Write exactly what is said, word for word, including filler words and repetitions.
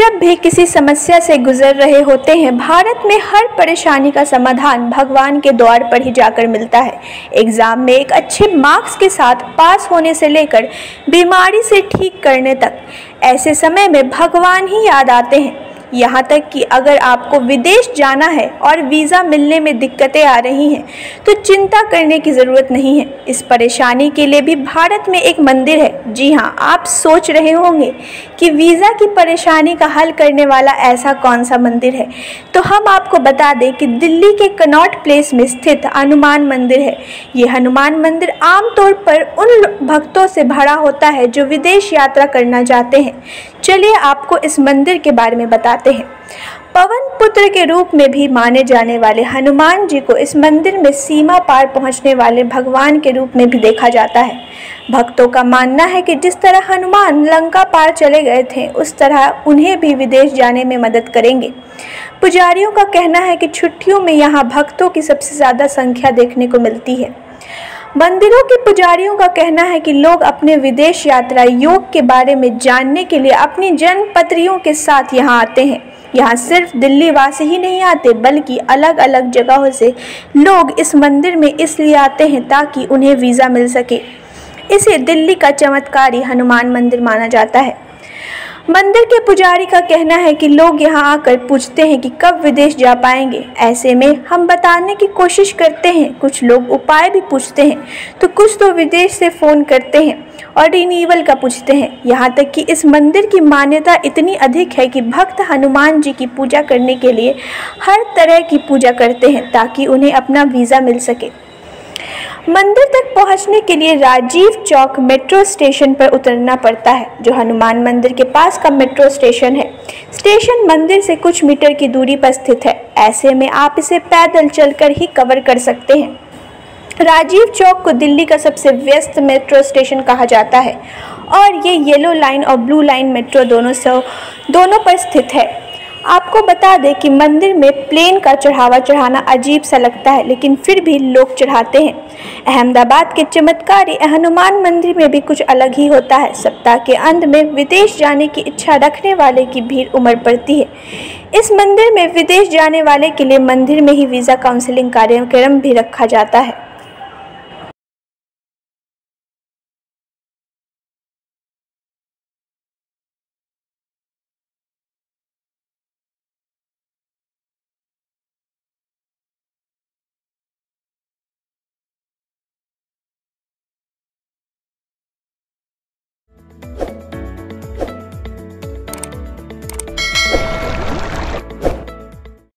जब भी किसी समस्या से गुजर रहे होते हैं, भारत में हर परेशानी का समाधान भगवान के द्वार पर ही जाकर मिलता है। एग्ज़ाम में एक अच्छे मार्क्स के साथ पास होने से लेकर बीमारी से ठीक करने तक, ऐसे समय में भगवान ही याद आते हैं। यहाँ तक कि अगर आपको विदेश जाना है और वीज़ा मिलने में दिक्कतें आ रही हैं, तो चिंता करने की ज़रूरत नहीं है। इस परेशानी के लिए भी भारत में एक मंदिर है। जी हाँ, आप सोच रहे होंगे कि वीज़ा की परेशानी का हल करने वाला ऐसा कौन सा मंदिर है, तो हम आपको बता दें कि दिल्ली के कनॉट प्लेस में स्थित हनुमान मंदिर है। ये हनुमान मंदिर आमतौर पर उन भक्तों से भरा होता है जो विदेश यात्रा करना चाहते हैं। चलिए आपको इस मंदिर के बारे में बताते हैं। पवन पुत्र के रूप में भी माने जाने वाले हनुमान जी को इस मंदिर में सीमा पार पहुंचने वाले भगवान के रूप में भी देखा जाता है। भक्तों का मानना है कि जिस तरह हनुमान लंका पार चले गए थे, उस तरह उन्हें भी विदेश जाने में मदद करेंगे। पुजारियों का कहना है कि छुट्टियों में यहाँ भक्तों की सबसे ज़्यादा संख्या देखने को मिलती है। मंदिरों के पुजारियों का कहना है कि लोग अपने विदेश यात्रा योग के बारे में जानने के लिए अपनी जन्मपत्रियों के साथ यहाँ आते हैं। यहाँ सिर्फ दिल्ली वासी ही नहीं आते, बल्कि अलग अलग जगहों से लोग इस मंदिर में इसलिए आते हैं ताकि उन्हें वीज़ा मिल सके। इसे दिल्ली का चमत्कारी हनुमान मंदिर माना जाता है। मंदिर के पुजारी का कहना है कि लोग यहां आकर पूछते हैं कि कब विदेश जा पाएंगे। ऐसे में हम बताने की कोशिश करते हैं। कुछ लोग उपाय भी पूछते हैं, तो कुछ तो विदेश से फ़ोन करते हैं और रिन्यूअल का पूछते हैं। यहाँ तक कि इस मंदिर की मान्यता इतनी अधिक है कि भक्त हनुमान जी की पूजा करने के लिए हर तरह की पूजा करते हैं ताकि उन्हें अपना वीज़ा मिल सके। मंदिर तक पहुंचने के लिए राजीव चौक मेट्रो स्टेशन पर उतरना पड़ता है, जो हनुमान मंदिर के पास का मेट्रो स्टेशन है। स्टेशन मंदिर से कुछ मीटर की दूरी पर स्थित है। ऐसे में आप इसे पैदल चलकर ही कवर कर सकते हैं। राजीव चौक को दिल्ली का सबसे व्यस्त मेट्रो स्टेशन कहा जाता है और ये येलो लाइन और ब्लू लाइन मेट्रो दोनों से दोनों पर स्थित है। आपको बता दें कि मंदिर में प्लेन का चढ़ावा चढ़ाना अजीब सा लगता है, लेकिन फिर भी लोग चढ़ाते हैं। अहमदाबाद के चमत्कारी हनुमान मंदिर में भी कुछ अलग ही होता है। सप्ताह के अंत में विदेश जाने की इच्छा रखने वाले की भीड़ उमड़ पड़ती है। इस मंदिर में विदेश जाने वाले के लिए मंदिर में ही वीज़ा काउंसलिंग कार्यक्रम भी रखा जाता है।